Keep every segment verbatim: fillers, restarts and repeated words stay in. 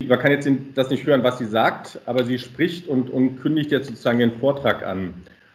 man kann jetzt das nicht hören, was sie sagt, aber sie spricht und, und kündigt jetzt sozusagen den Vortrag an.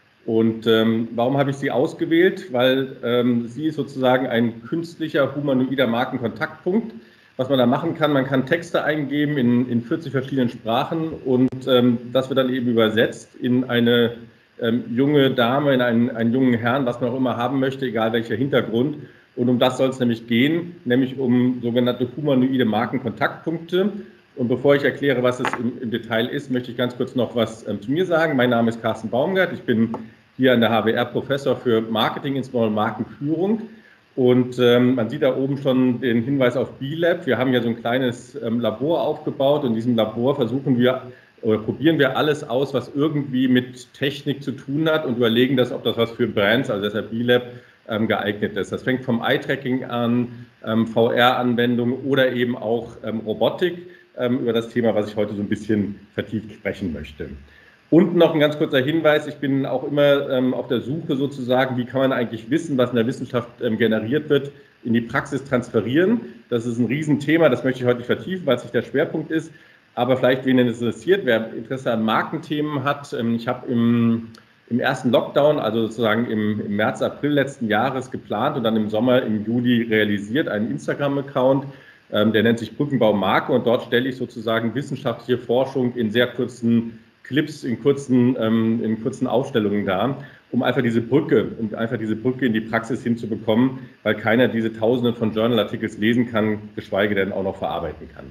Und ähm, warum habe ich sie ausgewählt? Weil ähm, sie ist sozusagen ein künstlicher, humanoider Markenkontaktpunkt. Was man da machen kann, man kann Texte eingeben in, in vierzig verschiedenen Sprachen und ähm, das wird dann eben übersetzt in eine ähm, junge Dame, in einen, einen jungen Herrn, was man auch immer haben möchte, egal welcher Hintergrund. Und um das soll es nämlich gehen, nämlich um sogenannte humanoide Markenkontaktpunkte. Und bevor ich erkläre, was es im, im Detail ist, möchte ich ganz kurz noch was ähm, zu mir sagen. Mein Name ist Carsten Baumgart, ich bin hier an der H W R Professor für Marketing, insbesondere Markenführung. Und ähm, man sieht da oben schon den Hinweis auf B-Lab. Wir haben ja so ein kleines ähm, Labor aufgebaut und in diesem Labor versuchen wir oder probieren wir alles aus, was irgendwie mit Technik zu tun hat und überlegen das, ob das was für Brands, also deshalb B-Lab, ähm, geeignet ist. Das fängt vom Eye-Tracking an, ähm, V R-Anwendungen oder eben auch ähm, Robotik, ähm, über das Thema, was ich heute so ein bisschen vertieft sprechen möchte. Und noch ein ganz kurzer Hinweis, ich bin auch immer ähm, auf der Suche sozusagen, wie kann man eigentlich Wissen, was in der Wissenschaft ähm, generiert wird, in die Praxis transferieren. Das ist ein Riesenthema, das möchte ich heute nicht vertiefen, weil es nicht der Schwerpunkt ist. Aber vielleicht, wen es interessiert, wer Interesse an Markenthemen hat. Ähm, ich habe im, im ersten Lockdown, also sozusagen im, im März, April letzten Jahres geplant und dann im Sommer, im Juli realisiert, einen Instagram-Account, ähm, der nennt sich Brückenbau Marke und dort stelle ich sozusagen wissenschaftliche Forschung in sehr kurzen Clips in kurzen, ähm, in kurzen Aufstellungen dar, um einfach diese Brücke, um einfach diese Brücke in die Praxis hinzubekommen, weil keiner diese Tausende von Journal-Artikels lesen kann, geschweige denn auch noch verarbeiten kann.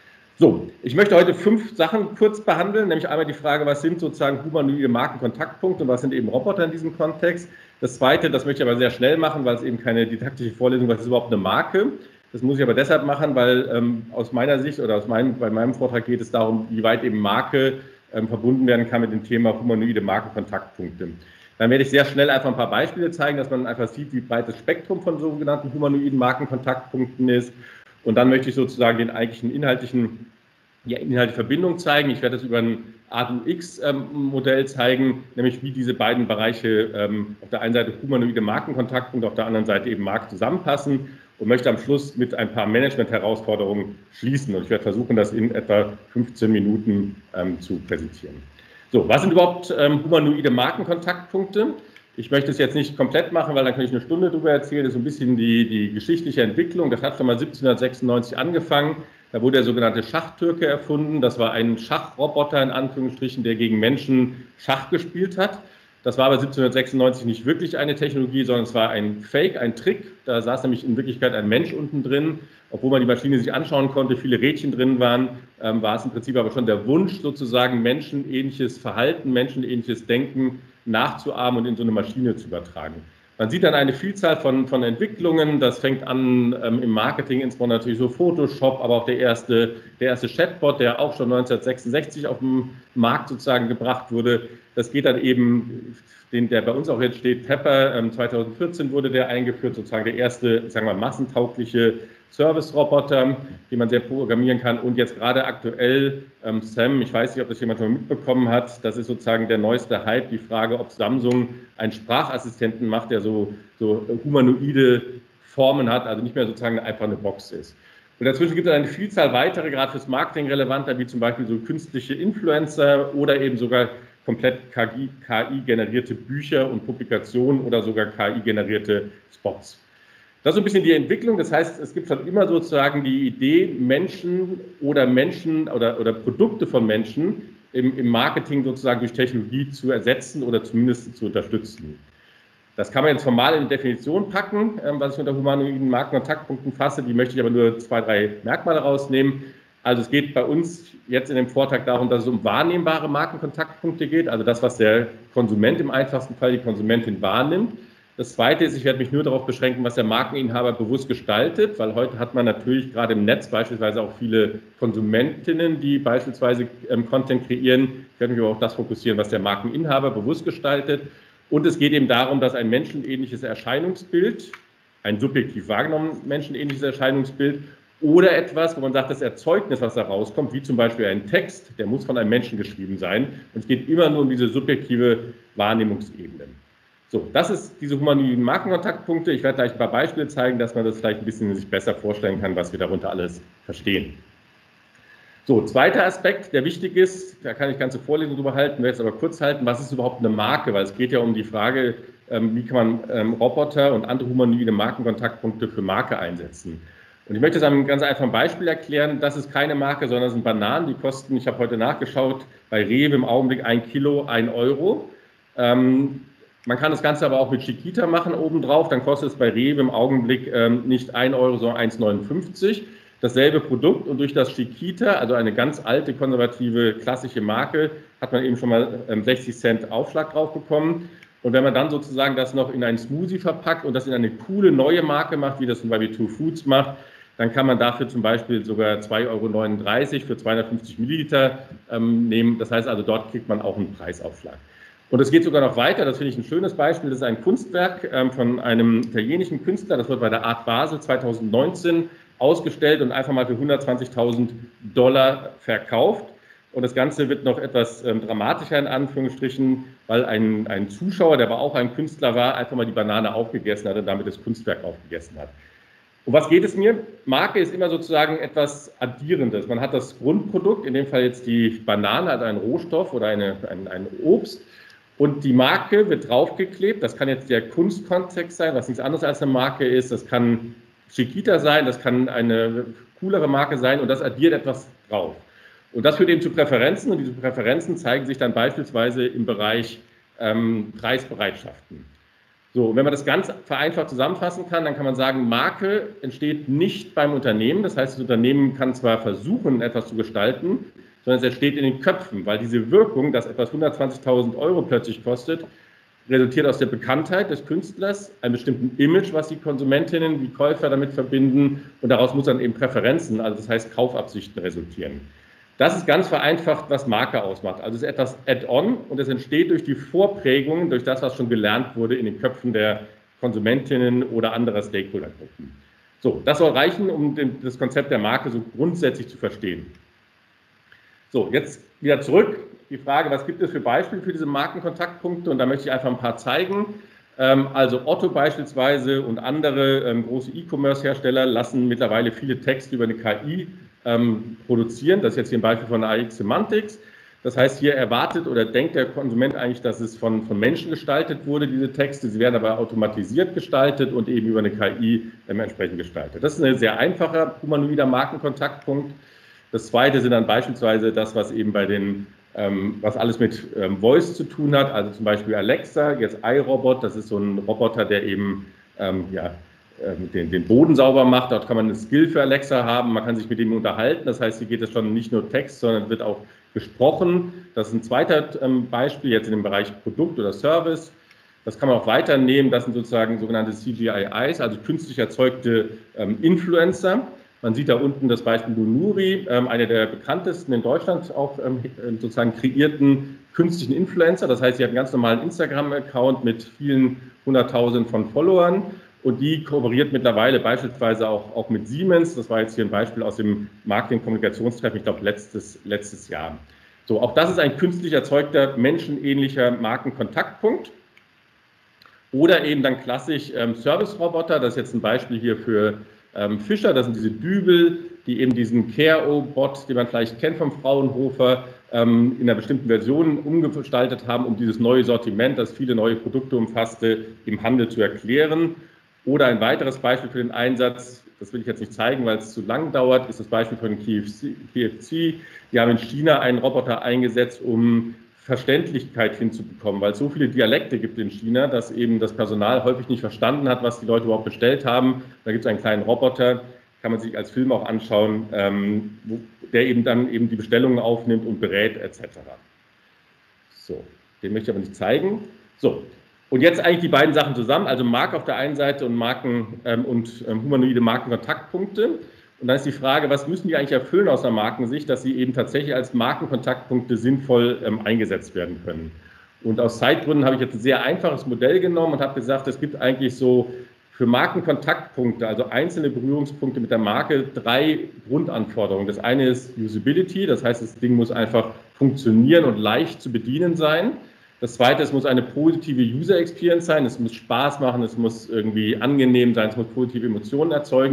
So, ich möchte heute fünf Sachen kurz behandeln, nämlich einmal die Frage, was sind sozusagen humanoide Markenkontaktpunkte und was sind eben Roboter in diesem Kontext. Das zweite, das möchte ich aber sehr schnell machen, weil es eben keine didaktische Vorlesung ist, was ist überhaupt eine Marke? Das muss ich aber deshalb machen, weil ähm, aus meiner Sicht oder aus meinem, bei meinem Vortrag geht es darum, wie weit eben Marke ähm, verbunden werden kann mit dem Thema humanoide Markenkontaktpunkte. Dann werde ich sehr schnell einfach ein paar Beispiele zeigen, dass man einfach sieht, wie breit das Spektrum von sogenannten humanoiden Markenkontaktpunkten ist. Und dann möchte ich sozusagen den eigentlichen inhaltlichen, ja, inhaltliche Verbindung zeigen. Ich werde das über ein A D U X-Modell zeigen, nämlich wie diese beiden Bereiche ähm, auf der einen Seite humanoide Markenkontaktpunkte, auf der anderen Seite eben Marken zusammenpassen und möchte am Schluss mit ein paar Management-Herausforderungen schließen. Und ich werde versuchen, das in etwa fünfzehn Minuten ähm, zu präsentieren. So, was sind überhaupt ähm, humanoide Markenkontaktpunkte? Ich möchte es jetzt nicht komplett machen, weil dann kann ich eine Stunde darüber erzählen. Das ist so ein bisschen die, die geschichtliche Entwicklung. Das hat schon mal siebzehnhundertsechsundneunzig angefangen. Da wurde der sogenannte Schachtürke erfunden. Das war ein Schachroboter in Anführungsstrichen, der gegen Menschen Schach gespielt hat. Das war aber siebzehnhundertsechsundneunzig nicht wirklich eine Technologie, sondern es war ein Fake, ein Trick. Da saß nämlich in Wirklichkeit ein Mensch unten drin. Obwohl man die Maschine sich anschauen konnte, viele Rädchen drin waren, ähm, war es im Prinzip aber schon der Wunsch, sozusagen menschenähnliches Verhalten, menschenähnliches Denken nachzuahmen und in so eine Maschine zu übertragen. Man sieht dann eine Vielzahl von, von Entwicklungen. Das fängt an ähm, im Marketing, insbesondere natürlich so Photoshop, aber auch der erste, der erste Chatbot, der auch schon neunzehnhundertsechsundsechzig auf dem Markt sozusagen gebracht wurde. Das geht dann eben, den, der bei uns auch jetzt steht, Pepper, ähm, zweitausendvierzehn wurde der eingeführt, sozusagen der erste, sagen wir, massentaugliche Service-Roboter, die man sehr programmieren kann. Und jetzt gerade aktuell ähm, Sam, ich weiß nicht, ob das jemand schon mitbekommen hat, das ist sozusagen der neueste Hype, die Frage, ob Samsung einen Sprachassistenten macht, der so, so humanoide Formen hat, also nicht mehr sozusagen einfach eine Box ist. Und dazwischen gibt es eine Vielzahl weitere, gerade fürs Marketing relevanter, wie zum Beispiel so künstliche Influencer oder eben sogar komplett K I-generierte Bücher und Publikationen oder sogar K I-generierte Spots. Das ist so ein bisschen die Entwicklung. Das heißt, es gibt schon immer sozusagen die Idee, Menschen oder Menschen oder, oder Produkte von Menschen im, im Marketing sozusagen durch Technologie zu ersetzen oder zumindest zu unterstützen. Das kann man jetzt formal in die Definition packen, was ich unter humanoiden Markenkontaktpunkten fasse. Die möchte ich aber nur zwei, drei Merkmale rausnehmen. Also es geht bei uns jetzt in dem Vortrag darum, dass es um wahrnehmbare Markenkontaktpunkte geht, also das, was der Konsument im einfachsten Fall, die Konsumentin wahrnimmt. Das Zweite ist, ich werde mich nur darauf beschränken, was der Markeninhaber bewusst gestaltet, weil heute hat man natürlich gerade im Netz beispielsweise auch viele Konsumentinnen, die beispielsweise ähm, Content kreieren. Ich werde mich aber auch das fokussieren, was der Markeninhaber bewusst gestaltet. Und es geht eben darum, dass ein menschenähnliches Erscheinungsbild, ein subjektiv wahrgenommen menschenähnliches Erscheinungsbild oder etwas, wo man sagt, das Erzeugnis, was da rauskommt, wie zum Beispiel ein Text, der muss von einem Menschen geschrieben sein. Und es geht immer nur um diese subjektive Wahrnehmungsebene. So, das ist diese humanoiden Markenkontaktpunkte. Ich werde gleich ein paar Beispiele zeigen, dass man das vielleicht ein bisschen sich besser vorstellen kann, was wir darunter alles verstehen. So, zweiter Aspekt, der wichtig ist, da kann ich ganze Vorlesungen drüber halten, werde jetzt aber kurz halten, was ist überhaupt eine Marke? Weil es geht ja um die Frage, ähm, wie kann man ähm, Roboter und andere humanoide Markenkontaktpunkte für Marke einsetzen. Und ich möchte es an einem ganz einfachen Beispiel erklären. Das ist keine Marke, sondern es sind Bananen, die kosten, ich habe heute nachgeschaut, bei Rewe im Augenblick ein Kilo, ein Euro. Ähm, man kann das Ganze aber auch mit Chiquita machen obendrauf, dann kostet es bei Rewe im Augenblick ähm, nicht ein Euro, sondern eins neunundfünfzig. Dasselbe Produkt und durch das Chiquita, also eine ganz alte, konservative, klassische Marke, hat man eben schon mal ähm, sechzig Cent Aufschlag drauf bekommen. Und wenn man dann sozusagen das noch in einen Smoothie verpackt und das in eine coole neue Marke macht, wie das zum Beispiel Two Foods macht, dann kann man dafür zum Beispiel sogar zwei Euro neununddreißig für zweihundertfünfzig Milliliter ähm, nehmen. Das heißt also, dort kriegt man auch einen Preisaufschlag. Und es geht sogar noch weiter, das finde ich ein schönes Beispiel, das ist ein Kunstwerk ähm, von einem italienischen Künstler, das wird bei der Art Basel zweitausendneunzehn ausgestellt und einfach mal für hundertzwanzigtausend Dollar verkauft. Und das Ganze wird noch etwas ähm, dramatischer in Anführungsstrichen, weil ein, ein Zuschauer, der aber auch ein Künstler war, einfach mal die Banane aufgegessen hat und damit das Kunstwerk aufgegessen hat. Um was geht es mir? Marke ist immer sozusagen etwas Addierendes. Man hat das Grundprodukt, in dem Fall jetzt die Banane, also ein Rohstoff oder eine, ein, ein Obst. Und die Marke wird draufgeklebt. Das kann jetzt der Kunstkontext sein, was nichts anderes als eine Marke ist. Das kann Chiquita sein, das kann eine coolere Marke sein und das addiert etwas drauf. Und das führt eben zu Präferenzen und diese Präferenzen zeigen sich dann beispielsweise im Bereich ähm, Preisbereitschaften. So, und wenn man das ganz vereinfacht zusammenfassen kann, dann kann man sagen, Marke entsteht nicht beim Unternehmen. Das heißt, das Unternehmen kann zwar versuchen, etwas zu gestalten, sondern es entsteht in den Köpfen, weil diese Wirkung, dass etwas hundertzwanzigtausend Euro plötzlich kostet, resultiert aus der Bekanntheit des Künstlers, einem bestimmten Image, was die Konsumentinnen, die Käufer damit verbinden und daraus muss dann eben Präferenzen, also das heißt Kaufabsichten resultieren. Das ist ganz vereinfacht, was Marke ausmacht. Also es ist etwas Add-on und es entsteht durch die Vorprägungen, durch das, was schon gelernt wurde in den Köpfen der Konsumentinnen oder anderer Stakeholdergruppen. So, das soll reichen, um das Konzept der Marke so grundsätzlich zu verstehen. So, jetzt wieder zurück. Die Frage, was gibt es für Beispiele für diese Markenkontaktpunkte? Und da möchte ich einfach ein paar zeigen. Also Otto beispielsweise und andere große E-Commerce-Hersteller lassen mittlerweile viele Texte über eine K I produzieren. Das ist jetzt hier ein Beispiel von A X Semantics. Das heißt, hier erwartet oder denkt der Konsument eigentlich, dass es von, von Menschen gestaltet wurde, diese Texte. Sie werden aber automatisiert gestaltet und eben über eine K I ähm, entsprechend gestaltet. Das ist ein sehr einfacher humanoider Markenkontaktpunkt. Das zweite sind dann beispielsweise das, was eben bei den Ähm, was alles mit ähm, Voice zu tun hat, also zum Beispiel Alexa, jetzt iRobot, das ist so ein Roboter, der eben ähm, ja, äh, den, den Boden sauber macht. Dort kann man eine Skill für Alexa haben, man kann sich mit ihm unterhalten, das heißt, hier geht es schon nicht nur Text, sondern wird auch gesprochen. Das ist ein zweiter ähm, Beispiel, jetzt in dem Bereich Produkt oder Service. Das kann man auch weiternehmen, das sind sozusagen sogenannte C G I Is, also künstlich erzeugte ähm, Influencer. Man sieht da unten das Beispiel Lunuri, ähm, einer der bekanntesten in Deutschland auch ähm, sozusagen kreierten künstlichen Influencer. Das heißt, sie hat einen ganz normalen Instagram-Account mit vielen hunderttausend von Followern und die kooperiert mittlerweile beispielsweise auch, auch mit Siemens. Das war jetzt hier ein Beispiel aus dem Marketing-Kommunikationstreffen, ich glaube letztes, letztes Jahr. So, auch das ist ein künstlich erzeugter, menschenähnlicher Markenkontaktpunkt. Oder eben dann klassisch ähm, Service-Roboter, das ist jetzt ein Beispiel hier für Ähm, Fischer, das sind diese Dübel, die eben diesen Care-O-Bot, den man vielleicht kennt vom Fraunhofer, ähm, in einer bestimmten Version umgestaltet haben, um dieses neue Sortiment, das viele neue Produkte umfasste, im Handel zu erklären. Oder ein weiteres Beispiel für den Einsatz, das will ich jetzt nicht zeigen, weil es zu lang dauert, ist das Beispiel von K F C. K F C. Die haben in China einen Roboter eingesetzt, um Verständlichkeit hinzubekommen, weil es so viele Dialekte gibt in China, dass eben das Personal häufig nicht verstanden hat, was die Leute überhaupt bestellt haben. Da gibt es einen kleinen Roboter, kann man sich als Film auch anschauen, ähm, wo, der eben dann eben die Bestellungen aufnimmt und berät et cetera. So, den möchte ich aber nicht zeigen. So, und jetzt eigentlich die beiden Sachen zusammen, also Marke auf der einen Seite und Marken ähm, und ähm, humanoide Markenkontaktpunkte. Und dann ist die Frage, was müssen die eigentlich erfüllen aus einer Markensicht, dass sie eben tatsächlich als Markenkontaktpunkte sinnvoll ähm, eingesetzt werden können. Und aus Zeitgründen habe ich jetzt ein sehr einfaches Modell genommen und habe gesagt, es gibt eigentlich so für Markenkontaktpunkte, also einzelne Berührungspunkte mit der Marke, drei Grundanforderungen. Das eine ist Usability, das heißt, das Ding muss einfach funktionieren und leicht zu bedienen sein. Das zweite, es muss eine positive User Experience sein, es muss Spaß machen, es muss irgendwie angenehm sein, es muss positive Emotionen erzeugen.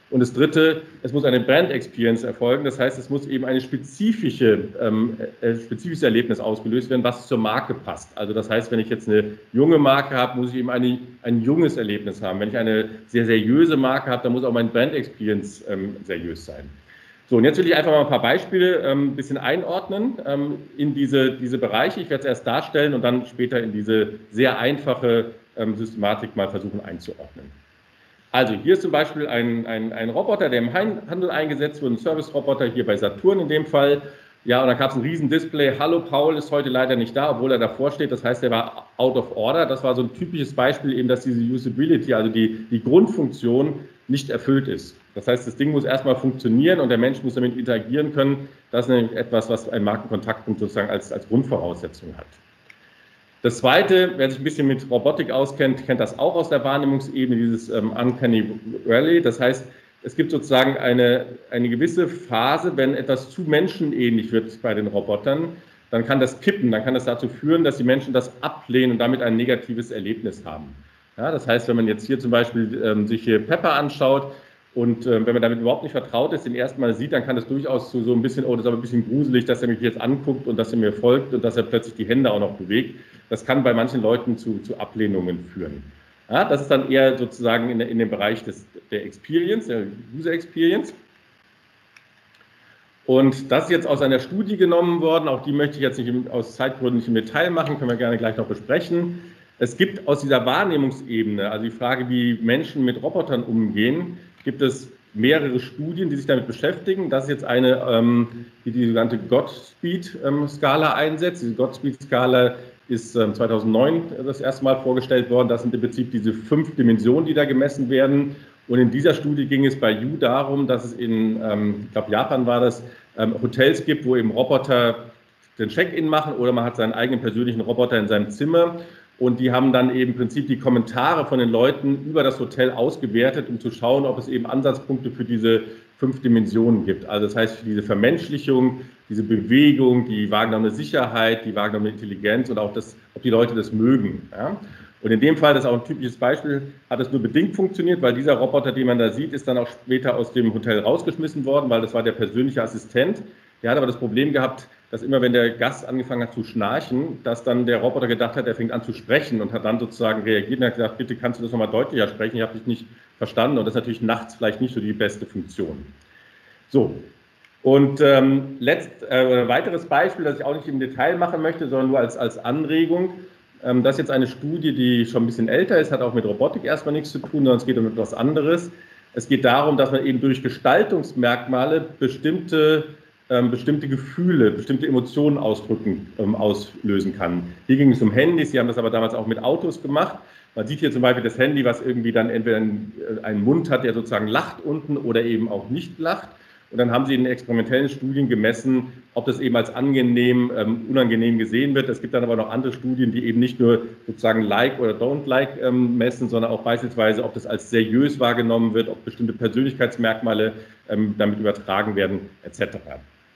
Und das Dritte, es muss eine Brand Experience erfolgen. Das heißt, es muss eben ein spezifische, ähm, äh, spezifisches Erlebnis ausgelöst werden, was zur Marke passt. Also das heißt, wenn ich jetzt eine junge Marke habe, muss ich eben eine, ein junges Erlebnis haben. Wenn ich eine sehr seriöse Marke habe, dann muss auch mein Brand Experience ähm, seriös sein. So, und jetzt will ich einfach mal ein paar Beispiele ähm, ein bisschen einordnen ähm, in diese, diese Bereiche. Ich werde es erst darstellen und dann später in diese sehr einfache ähm, Systematik mal versuchen einzuordnen. Also hier ist zum Beispiel ein, ein, ein Roboter, der im Handel eingesetzt wurde, ein Service-Roboter, hier bei Saturn in dem Fall. Ja, und da gab es ein riesen Display. Hallo, Paul ist heute leider nicht da, obwohl er davor steht. Das heißt, er war out of order. Das war so ein typisches Beispiel eben, dass diese Usability, also die, die Grundfunktion, nicht erfüllt ist. Das heißt, das Ding muss erstmal funktionieren und der Mensch muss damit interagieren können. Das ist nämlich etwas, was ein Markenkontaktpunkt sozusagen als, als Grundvoraussetzung hat. Das Zweite, wer sich ein bisschen mit Robotik auskennt, kennt das auch aus der Wahrnehmungsebene, dieses ähm, Uncanny Valley. Das heißt, es gibt sozusagen eine, eine gewisse Phase, wenn etwas zu menschenähnlich wird bei den Robotern, dann kann das kippen, dann kann das dazu führen, dass die Menschen das ablehnen und damit ein negatives Erlebnis haben. Ja, das heißt, wenn man jetzt hier zum Beispiel ähm, sich hier Pepper anschaut und äh, wenn man damit überhaupt nicht vertraut ist, den ersten Mal sieht, dann kann das durchaus zu so ein bisschen, oh, das ist aber ein bisschen gruselig, dass er mich jetzt anguckt und dass er mir folgt und dass er plötzlich die Hände auch noch bewegt. Das kann bei manchen Leuten zu, zu Ablehnungen führen. Ja, das ist dann eher sozusagen in, in dem Bereich des, der Experience, der User Experience. Und das ist jetzt aus einer Studie genommen worden, auch die möchte ich jetzt nicht im, aus Zeitgründen nicht im Detail machen, können wir gerne gleich noch besprechen. Es gibt aus dieser Wahrnehmungsebene, also die Frage, wie Menschen mit Robotern umgehen, gibt es mehrere Studien, die sich damit beschäftigen. Das ist jetzt eine, ähm, die die sogenannte Godspeed-Skala einsetzt. Diese Godspeed-Skala ist ähm, zweitausendneun das erste Mal vorgestellt worden. Das sind im Prinzip diese fünf Dimensionen, die da gemessen werden. Und in dieser Studie ging es bei You darum, dass es in, ähm, ich glaube, Japan war das, ähm, Hotels gibt, wo eben Roboter den Check-in machen oder man hat seinen eigenen persönlichen Roboter in seinem Zimmer. Und die haben dann eben im Prinzip die Kommentare von den Leuten über das Hotel ausgewertet, um zu schauen, ob es eben Ansatzpunkte für diese fünf Dimensionen gibt. Also das heißt, für diese Vermenschlichung, diese Bewegung, die wahrgenommene Sicherheit, die wahrgenommene Intelligenz und auch das, ob die Leute das mögen. Ja? Und in dem Fall, das ist auch ein typisches Beispiel, hat es nur bedingt funktioniert, weil dieser Roboter, den man da sieht, ist dann auch später aus dem Hotel rausgeschmissen worden, weil das war der persönliche Assistent. Der hat aber das Problem gehabt, dass immer, wenn der Gast angefangen hat zu schnarchen, dass dann der Roboter gedacht hat, er fängt an zu sprechen und hat dann sozusagen reagiert und hat gesagt, bitte kannst du das nochmal deutlicher sprechen, ich habe dich nicht verstanden. Und das ist natürlich nachts vielleicht nicht so die beste Funktion. So, und ähm, letzt, äh, ein weiteres Beispiel, das ich auch nicht im Detail machen möchte, sondern nur als, als Anregung. Ähm, das ist jetzt eine Studie, die schon ein bisschen älter ist, hat auch mit Robotik erstmal nichts zu tun, sondern es geht um etwas anderes. Es geht darum, dass man eben durch Gestaltungsmerkmale bestimmte Ähm, bestimmte Gefühle, bestimmte Emotionen ausdrücken, ähm, auslösen kann. Hier ging es um Handys, Sie haben das aber damals auch mit Autos gemacht. Man sieht hier zum Beispiel das Handy, was irgendwie dann entweder einen, einen Mund hat, der sozusagen lacht unten oder eben auch nicht lacht. Und dann haben Sie in experimentellen Studien gemessen, ob das eben als angenehm, ähm, unangenehm gesehen wird. Es gibt dann aber noch andere Studien, die eben nicht nur sozusagen like oder don't like ähm, messen, sondern auch beispielsweise, ob das als seriös wahrgenommen wird, ob bestimmte Persönlichkeitsmerkmale ähm, damit übertragen werden, et cetera.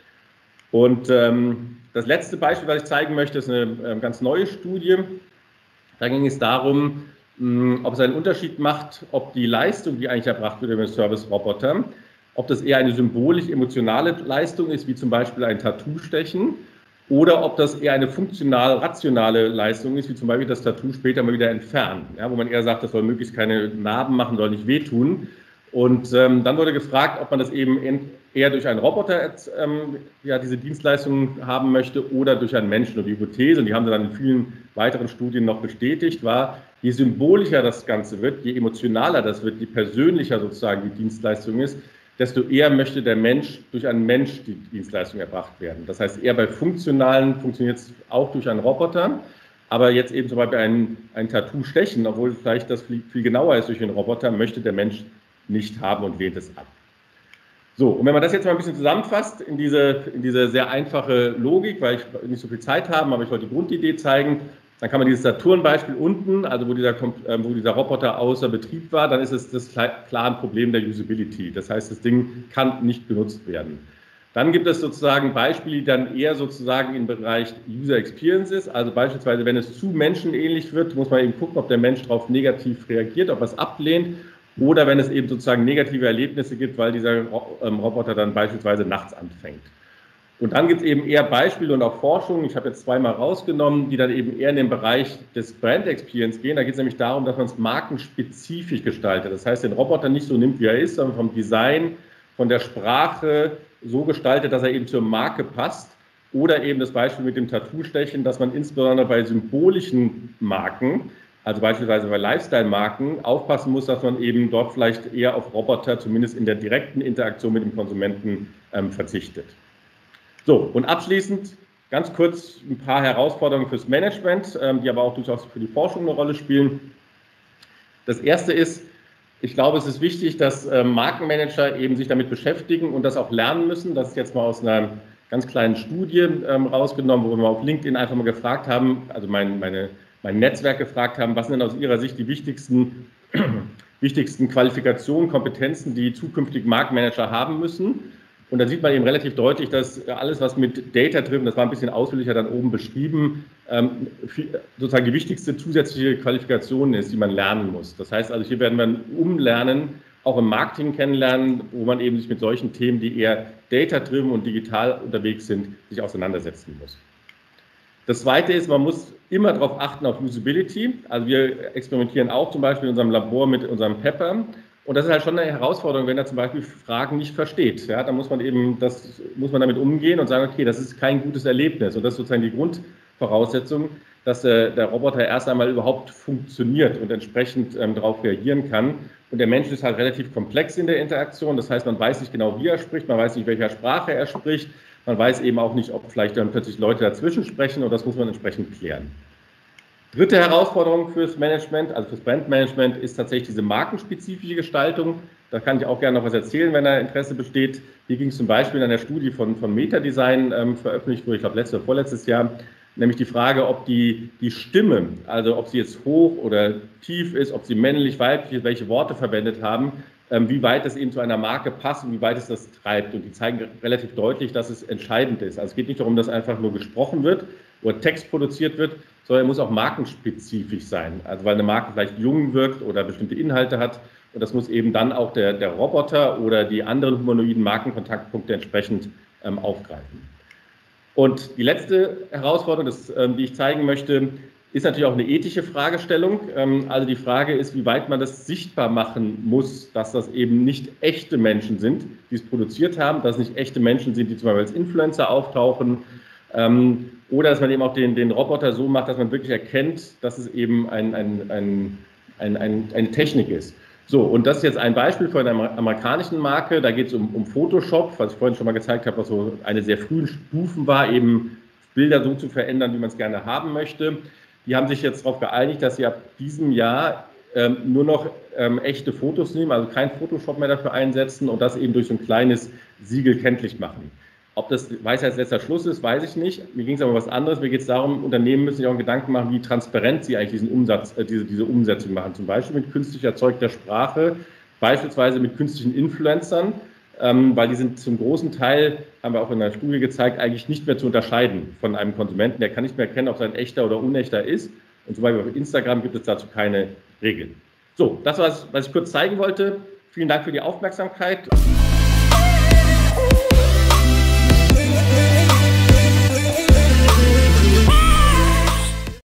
Und ähm, das letzte Beispiel, was ich zeigen möchte, ist eine äh, ganz neue Studie. Da ging es darum, mh, ob es einen Unterschied macht, ob die Leistung, die eigentlich erbracht wird über den Service-Roboter, ob das eher eine symbolisch-emotionale Leistung ist, wie zum Beispiel ein Tattoo-Stechen, oder ob das eher eine funktional-rationale Leistung ist, wie zum Beispiel das Tattoo später mal wieder entfernen, ja, wo man eher sagt, das soll möglichst keine Narben machen, soll nicht wehtun. Und ähm, dann wurde gefragt, ob man das eben eher durch einen Roboter ähm, ja, diese Dienstleistungen haben möchte oder durch einen Menschen. Und die Hypothese, und die haben sie dann in vielen weiteren Studien noch bestätigt, war, je symbolischer das Ganze wird, je emotionaler das wird, je persönlicher sozusagen die Dienstleistung ist, desto eher möchte der Mensch durch einen Mensch die Dienstleistung erbracht werden. Das heißt, eher bei funktionalen funktioniert es auch durch einen Roboter, aber jetzt eben zum Beispiel ein, ein Tattoo stechen, obwohl vielleicht das viel, viel genauer ist durch den Roboter, möchte der Mensch nicht haben und lehnt es ab. So, und wenn man das jetzt mal ein bisschen zusammenfasst in diese, in diese sehr einfache Logik, weil ich nicht so viel Zeit habe, aber ich wollte die Grundidee zeigen, dann kann man dieses Saturn-Beispiel unten, also wo dieser, wo dieser Roboter außer Betrieb war, dann ist es das klare Problem der Usability. Das heißt, das Ding kann nicht benutzt werden. Dann gibt es sozusagen Beispiele, die dann eher sozusagen im Bereich User Experience ist. Also beispielsweise, wenn es zu menschenähnlich wird, muss man eben gucken, ob der Mensch darauf negativ reagiert, ob er es ablehnt. oder wenn es eben sozusagen negative Erlebnisse gibt, weil dieser Roboter dann beispielsweise nachts anfängt. Und dann gibt es eben eher Beispiele und auch Forschung, ich habe jetzt zweimal rausgenommen, die dann eben eher in den Bereich des Brand Experience gehen. Da geht es nämlich darum, dass man es markenspezifisch gestaltet. Das heißt, den Roboter nicht so nimmt, wie er ist, sondern vom Design, von der Sprache so gestaltet, dass er eben zur Marke passt. Oder eben das Beispiel mit dem Tattoo-Stechen, dass man insbesondere bei symbolischen Marken, also beispielsweise bei Lifestyle-Marken, aufpassen muss, dass man eben dort vielleicht eher auf Roboter, zumindest in der direkten Interaktion mit dem Konsumenten, ähm, verzichtet. So, und abschließend ganz kurz ein paar Herausforderungen fürs Management, die aber auch durchaus für die Forschung eine Rolle spielen. Das erste ist, ich glaube, es ist wichtig, dass Markenmanager eben sich damit beschäftigen und das auch lernen müssen. Das ist jetzt mal aus einer ganz kleinen Studie rausgenommen, wo wir auf LinkedIn einfach mal gefragt haben, also mein, meine, mein Netzwerk gefragt haben, was sind denn aus Ihrer Sicht die wichtigsten, wichtigsten Qualifikationen, Kompetenzen, die zukünftig Markenmanager haben müssen. Und da sieht man eben relativ deutlich, dass alles, was mit Data drin, das war ein bisschen ausführlicher dann oben beschrieben, ähm, sozusagen die wichtigste zusätzliche Qualifikation ist, die man lernen muss. Das heißt also, hier werden wir umlernen, auch im Marketing kennenlernen, wo man eben sich mit solchen Themen, die eher data-driven und digital unterwegs sind, sich auseinandersetzen muss. Das Zweite ist, man muss immer darauf achten auf Usability. Also wir experimentieren auch zum Beispiel in unserem Labor mit unserem Pepper. Und das ist halt schon eine Herausforderung, wenn er zum Beispiel Fragen nicht versteht. Ja, dann muss man eben, das muss man damit umgehen und sagen, okay, das ist kein gutes Erlebnis. Und das ist sozusagen die Grundvoraussetzung, dass der, der Roboter erst einmal überhaupt funktioniert und entsprechend ähm, darauf reagieren kann. Und der Mensch ist halt relativ komplex in der Interaktion. Das heißt, man weiß nicht genau, wie er spricht, man weiß nicht, welcher Sprache er spricht. Man weiß eben auch nicht, ob vielleicht dann plötzlich Leute dazwischen sprechen, und das muss man entsprechend klären. Dritte Herausforderung fürs Management, also fürs Brandmanagement, ist tatsächlich diese markenspezifische Gestaltung. Da kann ich auch gerne noch was erzählen, wenn da Interesse besteht. Hier ging es zum Beispiel in einer Studie von, von Meta-Design ähm, veröffentlicht wurde, ich glaube letztes oder vorletztes Jahr, nämlich die Frage, ob die, die Stimme, also ob sie jetzt hoch oder tief ist, ob sie männlich, weiblich ist, welche Worte verwendet haben, ähm, wie weit es eben zu einer Marke passt und wie weit es das treibt. Und die zeigen relativ deutlich, dass es entscheidend ist. Also es geht nicht darum, dass einfach nur gesprochen wird oder Text produziert wird, sondern er muss auch markenspezifisch sein. Also weil eine Marke vielleicht jung wirkt oder bestimmte Inhalte hat. Und das muss eben dann auch der, der Roboter oder die anderen humanoiden Markenkontaktpunkte entsprechend ähm, aufgreifen. Und die letzte Herausforderung, das, ähm, die ich zeigen möchte, ist natürlich auch eine ethische Fragestellung. Ähm, also die Frage ist, wie weit man das sichtbar machen muss, dass das eben nicht echte Menschen sind, die es produziert haben, dass es nicht echte Menschen sind, die zum Beispiel als Influencer auftauchen. Ähm, oder dass man eben auch den, den Roboter so macht, dass man wirklich erkennt, dass es eben ein, ein, ein, ein, ein, eine Technik ist. So, und das ist jetzt ein Beispiel von einer amerikanischen Marke. Da geht es um, um Photoshop, was ich vorhin schon mal gezeigt habe, was so eine sehr frühen Stufen war, eben Bilder so zu verändern, wie man es gerne haben möchte. Die haben sich jetzt darauf geeinigt, dass sie ab diesem Jahr ähm, nur noch ähm, echte Fotos nehmen, also kein Photoshop mehr dafür einsetzen und das eben durch so ein kleines Siegel kenntlich machen. Ob das Weisheitsletzter Schluss ist, weiß ich nicht. Mir ging es aber um was anderes. Mir geht es darum, Unternehmen müssen sich auch Gedanken machen, wie transparent sie eigentlich diesen Umsatz, äh, diese, diese Umsetzung machen. Zum Beispiel mit künstlich erzeugter Sprache, beispielsweise mit künstlichen Influencern, ähm, weil die sind zum großen Teil, haben wir auch in der Studie gezeigt, eigentlich nicht mehr zu unterscheiden von einem Konsumenten. Der kann nicht mehr erkennen, ob es ein echter oder unechter ist. Und zum Beispiel auf Instagram gibt es dazu keine Regeln. So, das war es, was ich kurz zeigen wollte. Vielen Dank für die Aufmerksamkeit.